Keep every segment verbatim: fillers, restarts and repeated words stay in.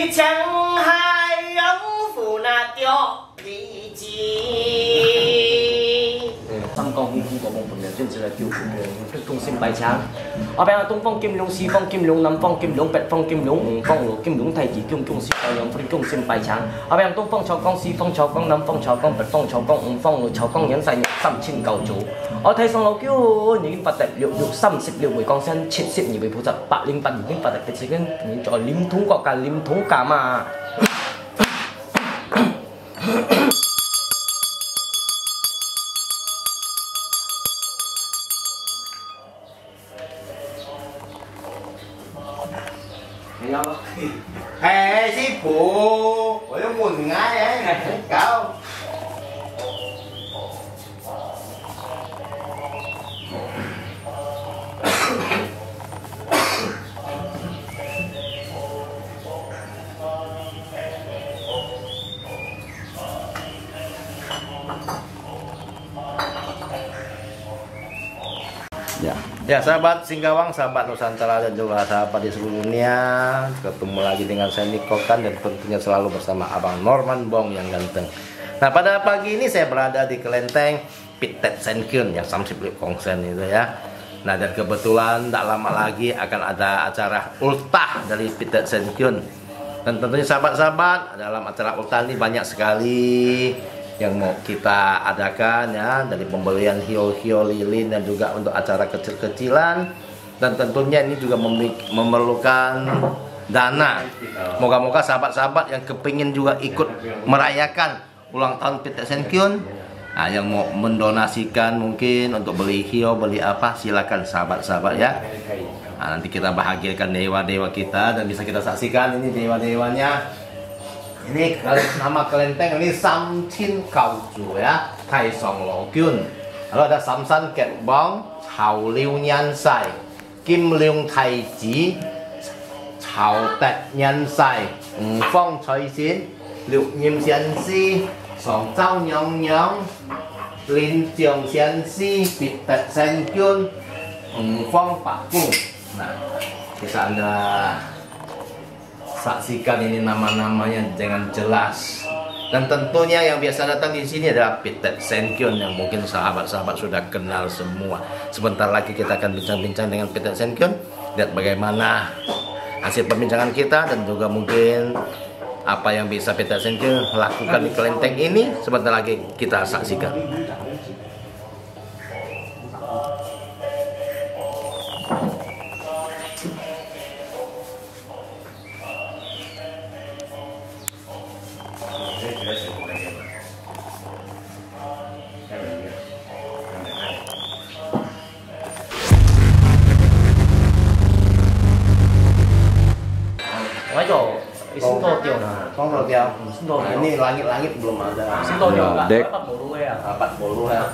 一江海洋付那掉里基。三江五虎国梦本来真是来救苦的，东升白墙。我俾東方金龍、西方金龍、南方金龍、北方金龍、五方六金龍、太極金龍、西太陽分金升白牆。我俾東方朝光、西方朝光、南方朝光、北方朝光、五方六朝光、陽世三千九組。我睇上老叫已經發達六六三十六位降生，七十二位菩薩，八零八已經發達嘅時間，你在念統國家念統家嘛。 Hei sư phụ, ủa nó quần ngay ấy, này cậu. Ya. Ya sahabat Singkawang, sahabat Nusantara dan juga sahabat di seluruh dunia, ketemu lagi dengan saya Niko Kan dan tentunya selalu bersama Abang Norman Bong yang ganteng. Nah pada pagi ini saya berada di kelenteng Pitet Senkyun yang Samsip Lip Kongsen itu ya. Nah dan kebetulan tak lama lagi akan ada acara ultah dari Pitet Senkyun. Dan tentunya sahabat-sahabat dalam acara ultah ini banyak sekali yang mau kita adakan ya, dari pembelian hiu-hiu lilin dan juga untuk acara kecil-kecilan, dan tentunya ini juga memerlukan dana. Moga-moga sahabat-sahabat yang kepingin juga ikut merayakan ulang tahun Pitet Senkyun, nah, yang mau mendonasikan mungkin untuk beli hiu, beli apa, silakan sahabat-sahabat ya. Nah, nanti kita bahagiakan dewa-dewa kita dan bisa kita saksikan ini dewa-dewanya. Ini nama kelenteng ini Samchin Kauju ya, Tai Song Lo Kyun. Lalu ada Samsan Ket Bong, Chao Liu Nyan Sai, Kim Leung Tai Ji, Chao Tet Nyan Sai, Wu Fong Choi Xin, Liu Nhim Xian Si, Song Zhao Nyong Nyong, Lin Jiong Xian Si, Pitet Senkyun, Wu Fong Pak Gung. Nah, bisa Anda saksikan ini nama-namanya dengan jelas. Dan tentunya yang biasa datang di sini adalah Pitet Senkyun yang mungkin sahabat-sahabat sudah kenal semua. Sebentar lagi kita akan bincang-bincang dengan Pitet Senkyun, lihat bagaimana hasil perbincangan kita dan juga mungkin apa yang bisa Pitet Senkyun lakukan di kelenteng ini. Sebentar lagi kita saksikan. Nah, ini langit-langit belum ada. Dek. empat puluh ya.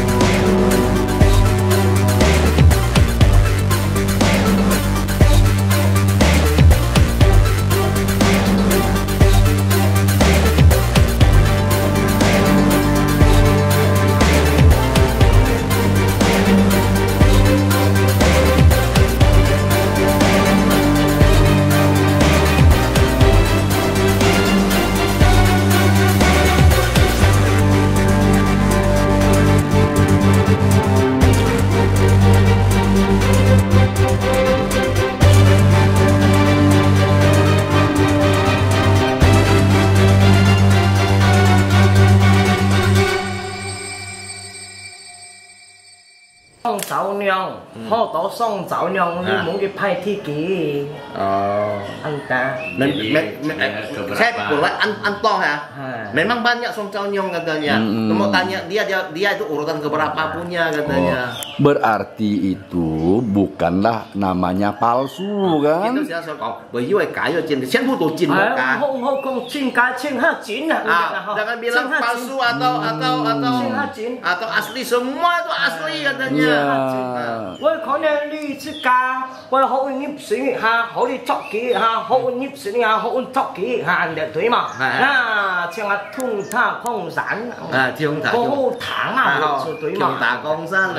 Song Zhao Nyong, ho đó Song Zhao Nyong ini mungkin pai tiki. Oh. Anta. Saya pula an antoh ya. Memang banyak Song Zhao Nyong katanya. Hmm. Mau tanya dia, dia dia itu urutan keberapa punya katanya. Oh, berarti itu bukanlah namanya palsu kan? Itu saya soal bởi vì cái ở trên sen phu jin một cái. Không không không jin cái jin ha jin Ah, jangan bilang palsu atau atau atau atau asli, semua itu asli katanya. Với khó nên đi chứ ca, với hậu nhịp sinh ha, hậu đi chọc kỹ ha, hậu nhịp sinh ha, hậu chọc kỹ ha, anh để thấy mà. À, chẳng là thùng thả không gián. À, thùng thả không thả mà, thùng thả không gián này.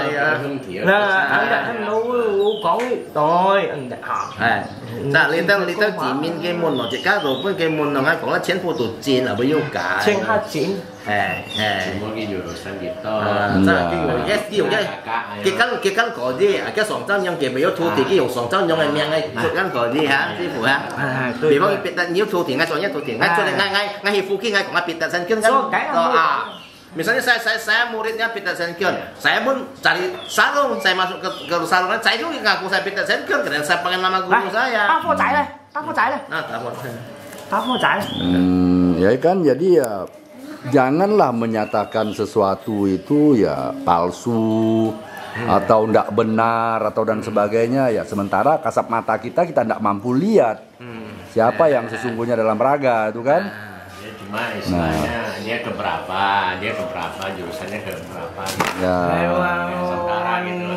thân thiện. Nè, anh đã thân đâu có rồi, anh đã học. À, dạ, lý tông lý tông chỉ min cái môn nó chỉ các rồi với cái môn nó ngay cũng là chiến phụ tổ chiến ở bên yêu cả. Trên hai chín. À, à. Chỉ muốn cái điều đồ sang Việt to. À, dạ, cái người cái điều cái cái căn cái căn có gì, cái sòng trăng nhung cái bây giờ thu thì cái dùng sòng trăng nhung này miệng này, cái căn có gì hả, chị phụ hả? Vì vậy bị tận nhiều thu thì ngay cho nhất thu thì ngay cho ngay ngay ngay hi phụ khi ngay cũng là bị tận sân kiên kan. Ah, misalnya saya saya saya muridnya Peter Senkion, saya pun cari sarung, saya masuk ke ke sarungan, saya juga ngaku saya Peter Senkion, karena saya pengen nama guru saya. Bác vô chạy đây, bác vô chạy đây. Nah, telepon. Bác vô chạy. Hmm, ya kan, jadi ya janganlah menyatakan sesuatu itu ya palsu hmm. atau tidak benar atau dan sebagainya ya, sementara kasat mata kita kita tidak mampu lihat hmm. siapa yang sesungguhnya dalam raga itu kan. Ya cuma istilahnya nah. dia keberapa, dia keberapa, jurusannya keberapa gitu. Ya. Saudara gitu.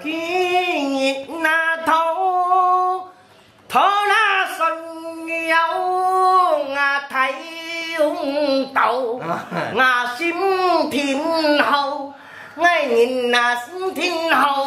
Tàu ngà sim thiên hậu ngay nhìn là thiên hậu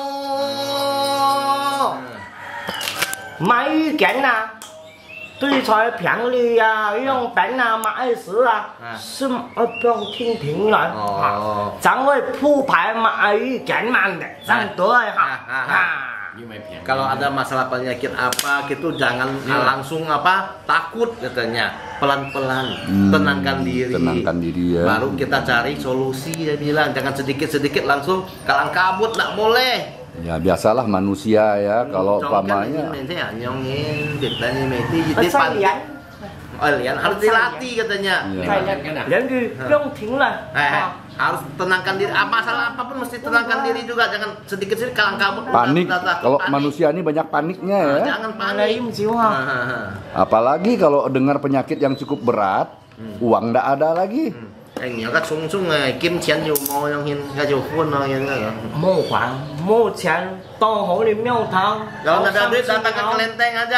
mấy cái nào tôi thấy phiền đi à,用本啊买时啊，是呃不用听听了，咱会铺排买一件嘛的，咱对哈哈。 Kalau ada masalah penyakit apa gitu jangan ya. langsung apa takut katanya, pelan-pelan hmm, tenangkan diri, tenangkan diri ya. Baru kita cari solusi, dia bilang jangan sedikit-sedikit langsung kalang kabut, nggak boleh. Ya biasalah manusia ya, hmm, kalau umpamanya oh, lian harus dilatih katanya. Lian belum tinggal. Harus tenangkan diri. Ah, masalah apapun mesti tenangkan diri juga. Jangan sedikit-sedikit kalang kabut. Panik. Kalau manusia ini banyak paniknya ya. Nah, jangan panik. Apalagi kalau dengar penyakit yang cukup berat, hmm. uang tidak ada lagi. Hmm. Anh nhớ các sung sung này kiếm tiền nhiều mò yang hin cái nhiều phun nó yang cái mua khoản mua tiền to hổ đi miêu thang kalau ada duit datang ke kelenteng aja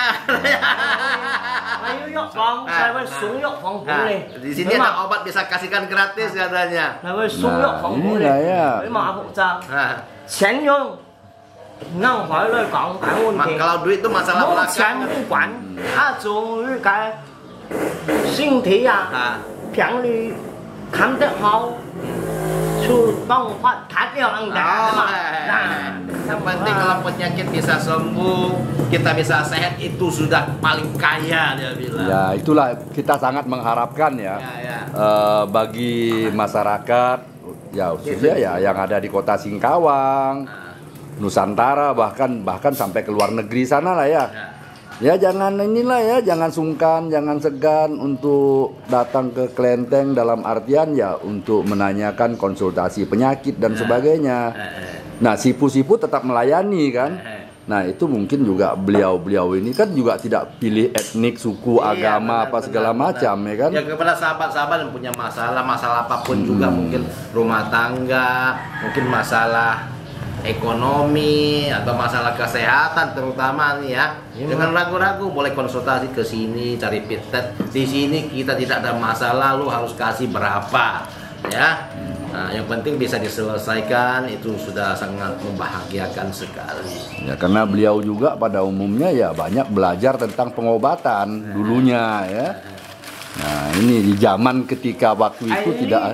ayo yuk bang saya mau sung yuk bang boleh di sini ada obat bisa kasihkan gratis katanya saya mau sung yuk bang boleh với mà phụ trợ tiền用năng hỏi lời còn cái vấn đề kalau duit itu masalah belakang tiền không quản à dùng cái sinh thể à phiền đi khám được mau su tông phát thắt yang anda nah yang penting kalau penyakit bisa sembuh kita bisa sehat itu sudah paling kaya dia bilang ya itulah kita sangat mengharapkan ya, ya, ya. Uh, bagi masyarakat ya khususnya ya yang ada di kota Singkawang nah. Nusantara bahkan bahkan sampai ke luar negeri sana lah ya, ya. Ya jangan inilah ya, jangan sungkan, jangan segan untuk datang ke kelenteng dalam artian ya untuk menanyakan konsultasi penyakit dan sebagainya. Nah sipu-sipu tetap melayani kan. Nah itu mungkin juga beliau-beliau ini kan juga tidak pilih etnik, suku, iya, agama benar, apa segala benar, macam benar. Ya kan. Ya kepada sahabat-sahabat yang punya masalah, masalah apapun hmm. juga mungkin rumah tangga, mungkin masalah ekonomi atau masalah kesehatan terutama nih ya, ya jangan ragu-ragu boleh konsultasi ke sini cari pitet di sini kita tidak ada masalah lu harus kasih berapa ya. Nah, yang penting bisa diselesaikan itu sudah sangat membahagiakan sekali ya karena beliau juga pada umumnya ya banyak belajar tentang pengobatan nah. dulunya ya. Nah ini di zaman ketika waktu itu Ay, tidak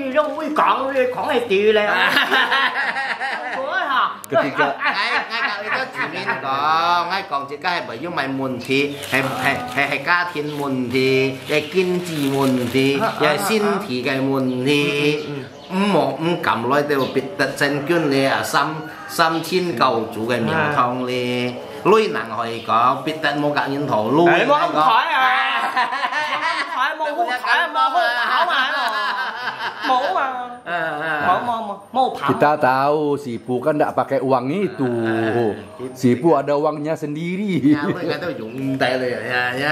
ketika ngay ngay cả cái chuyện này có ngay còn chỉ cái bởi vì mày muốn thì hay hay hay hay gia thiên muốn thì hay kinh tế muốn thì hay sinh thì cái muốn thì một cầm lại đều bị tật chân cơn này à sam sam thiên cầu chủ cái miệng thông này lui nặng hỏi có bị tật một cái nhân thổ lui có khỏi à khỏi một hút khỏi một hút thảo mà mau mà mau mau mau thảo. Kita tahu Sipu kan tidak pakai uang itu. Sipu ada uangnya sendiri. Ya, nggak tahu dùng tayเลยya ya.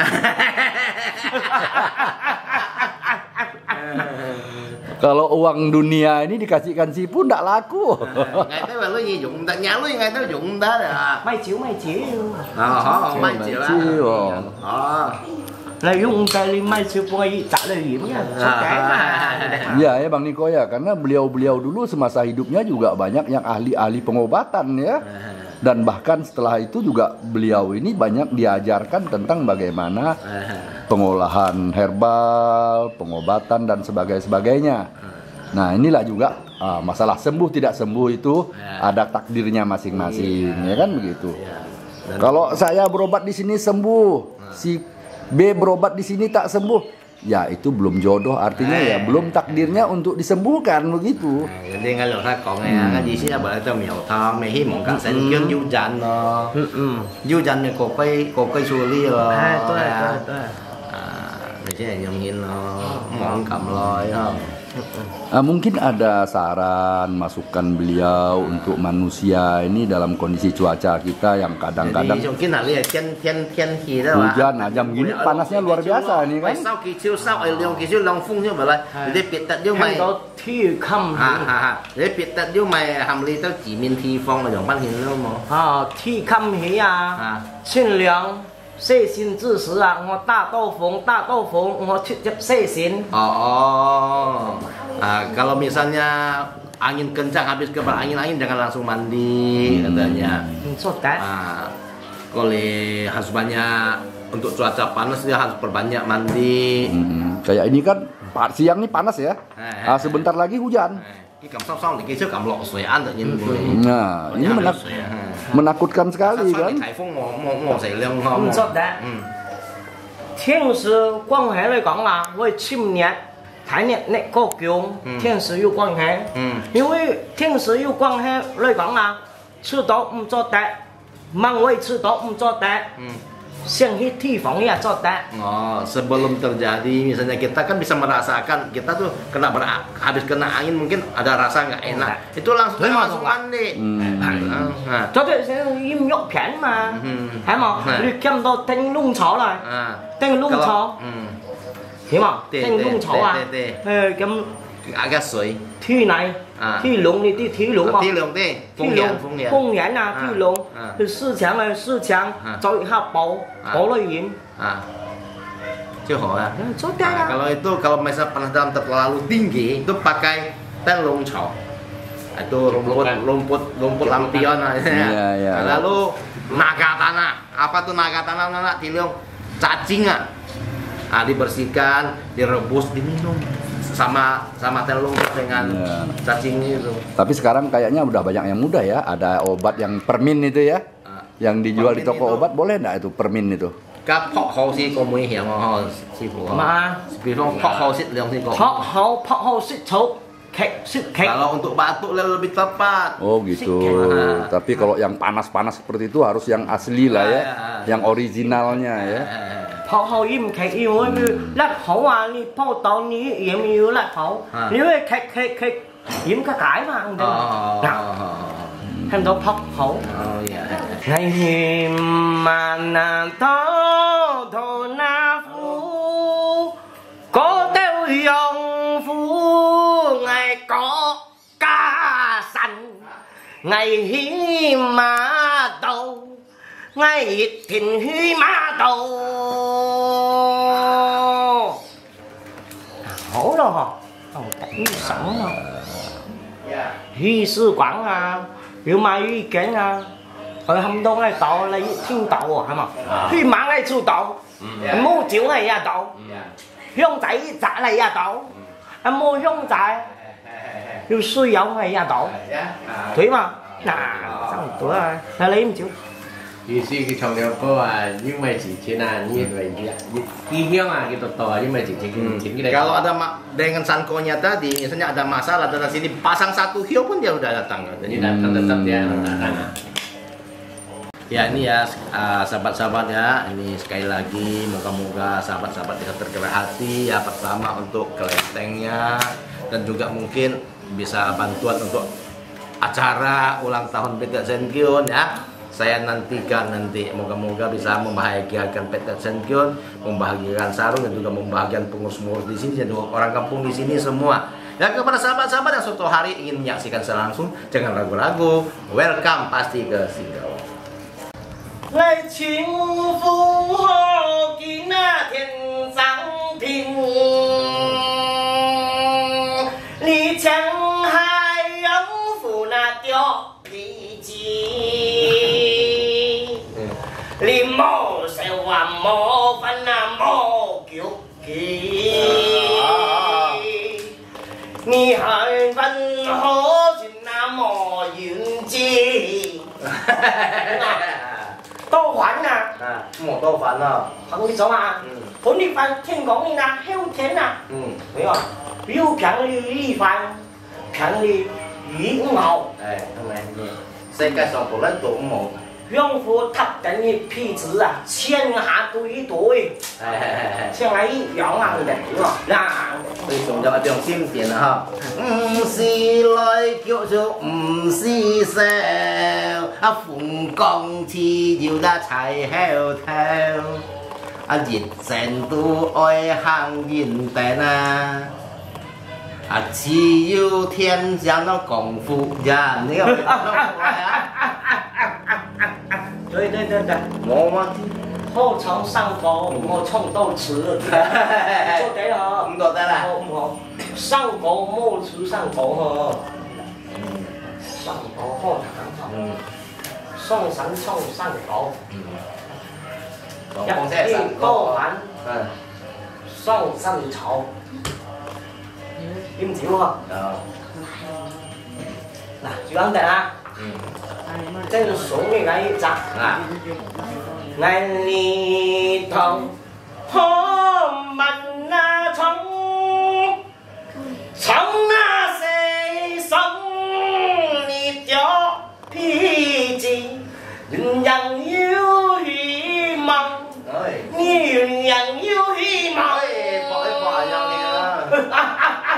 Kalau uang dunia ini dikasihkan Sipu tidak laku. Nggak tahu lu dùng tay, nhà lu nggak tahu dùng tay à. Mấy triệu mấy triệu. Ờ, mấy triệu. Triệu. Ờ. lợi dụng cái mai siêu quay trả lời hiểm nha, sốt cái mà. Iya ya Bang Niko ya, karena beliau-beliau dulu semasa hidupnya juga banyak yang ahli-ahli pengobatan ya. Dan bahkan setelah itu juga beliau ini banyak diajarkan tentang bagaimana pengolahan herbal, pengobatan dan sebagainya. Nah inilah juga uh, masalah sembuh tidak sembuh itu ada takdirnya masing-masing, ya kan begitu. Kalau saya berobat di sini sembuh, si B berobat di sini tak sembuh. Ya itu belum jodoh, artinya ya belum takdirnya untuk disembuhkan begitu. Jadi kalau saya có nghe cái gì sẽ bảo cho miểu thao mày hi mong cả sẽ kiêng du dần nó, du dần này có cây có cây xù li rồi. Tôi tôi tôi. Để chứ nhầm nhìn nó mong cầm lòi không. Ah, mungkin ada saran masukan beliau untuk manusia ini dalam kondisi cuaca kita yang kadang-kadang Jadi mungkin là lihat thiên thiên thiên khí đó hujan, nah jam gini panasnya luar biasa nih kan. Sau kỳ chiều sau ở liều kỳ chiều long phun như vậy là để biệt tật như mày. Có thi khăm. À à à. Để biệt tật như mày hàm lý tao chỉ miền thi phong là giống ban hiện luôn mà. À thi khăm hí à. Xin凉. 细心之时啊，我大豆腐，大豆腐，我去接细心。 Oh, oh. Nah, kalau misalnya angin kencang habis kebal angin-angin jangan langsung mandi katanya. Nah, kalau harus banyak untuk cuaca panas dia harus perbanyak mandi. Hmm, kayak ini kan siang nih panas ya. Ah, sebentar lagi hujan. Nah, ini menak menakutkan sekali kan. 天时關係嚟講啊，我今年睇年呢個叫天時有關係，因為天時有關係嚟講啊，吃到唔做得，mang way吃到唔做得，先去提防ya做得。 Oh, sebelum terjadi misalnya kita kan bisa merasakan kita tuh kena ber habis kena angin mungkin ada rasa nggak enak, itu langsung langsung mandi. Cho tôi sẽ im nhóc phèn mà, thấy không? Đi kem đó thanh lung chó rồi, thanh lung chó, hiểu không? Thanh lung chó à? Kem agak suy. Thi này, thi lũng đi, thi thi lũng mà. Thi lũng đi, phong nhãn, phong nhãn à, thi lũng. Thì sư强này, sư强, cho一下包,包了yếm. Chưa hỏi à? Nah, kalau itu kalau misalnya panas dalam terlalu tinggi itu pakai teh lung chao. Itu rumput rumput rumput lampion ya. Lalu naga tanah. Apa tuh naga tanah anak tilung? Cacing ah. Nah, dibersihkan, direbus, diminum sama sama teh lumpur dengan ya. Cacing itu. Tapi sekarang kayaknya udah banyak yang mudah ya. Ada obat yang permin itu ya. Nah, yang dijual di toko itu, obat boleh enggak itu permin itu? กับเพาะเขาสิก็ไม่เหี่ยวอ๋อสิผัวมา比如เพาะเขาสิเรื่องสิก็เพาะเขาเพาะเขาสิเขาkek kek. Kalau untuk batuk lebih tepat. Oh gitu. Tapi kalau yang panas-panas seperti itu harus yang asli lah ya, yang originalnya ya. 泡好饮開因為辣口啊，你泡到你飲要辣口，因為開開開飲個解嘛，對嘛？看到泡好。ngày hiểm mà nàng thao thổ na phu có tiêu dòng phu ngày có ca sanh ngày hiểm mà đâu ngày ít thìn huy mà đâu hổ đâu hả không cảnh sống đâu huy sư quảng à nếu mà huy kén à ở hầm đông này tàu là thiên tàu à hả mà huy mạng này chu tàu mua chiếu này à tàu hiông仔trả này à tàu anh mua hiông仔要需有係啊當，對嘛？嗱，差唔多啦，係你唔少。 意思佢從兩個啊，因為之前啊，ini hiang ah gitu toh, ini masih cincin. Kalau ada dengan sankonya tadi, misalnya ada masalah dari sini pasang satu hiu pun dia udah datang, jadi datang tetap dia datang. Ya ini ya sahabat-sahabat ya, ini sekali lagi moga-moga sahabat-sahabat bisa tergerak hati ya, pertama untuk kelentengnya dan juga mungkin bisa bantuan untuk acara ulang tahun P T Senkyeon ya. Saya nantikan nanti moga-moga bisa membahagiakan P T Senkyeon, membahagiakan Sarung dan juga membahagiakan pengurus-pengurus di sini dan juga orang kampung di sini semua. Dan kepada sahabat-sahabat yang suatu hari ingin menyaksikan secara langsung, jangan ragu-ragu, welcome pasti ke Singkawang. 来请福后的那天腳記。你係分可算那麼遠知，多玩啊！ 啊，冇多煩啊。 彭你走啊！ 嗯。 本地飯聽講你那好甜啊！ 嗯。 沒有啊，有平哩米飯，平哩魚五毫。 誒，係咪？世界上無撚做五毛。 養父塔緊啲皮子啊，千下對對，千下一樣啊嘅，嗱， 佢仲有一張經典啊，唔是來叫做唔是笑，啊鳳江似要得齊後頭，啊熱情都愛行現代啊，啊只要天將那功夫人，你個。 對對對對， 我嘛， 好長上火，我衝到此，做得好， 唔覺得啦？ 好唔好？上火冇出上火呵，上火好長嗯， 上神衝上火， 講一聲神氣多玩， 嗯， 上身草，點少啊？ 有， 嗱，住穩定啊！ 嗯。 正數嘅藝集啊， 藝里頭可問那蟲，蟲那四生列咗披字，人人要希望，人人要希望。 博一博樣嘅啦。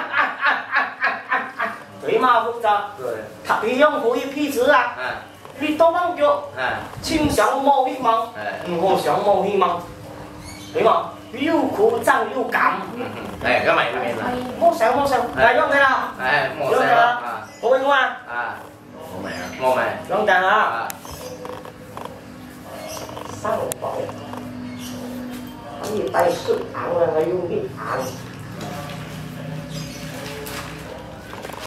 對嘛，複雜。 對。 特別用可以披字啊。你多幫腳，清想冇希望，我想冇希望，對嘛？又苦爭又減， 誒，咁咪咩啦？ 冇想冇想，嚟用佢啦， 誒，冇用佢啦，好唔好啊？ 啊，冇咪啊，冇咪， 用定啊！ 啊， 生寶，可以帶出眼啊，我用啲眼。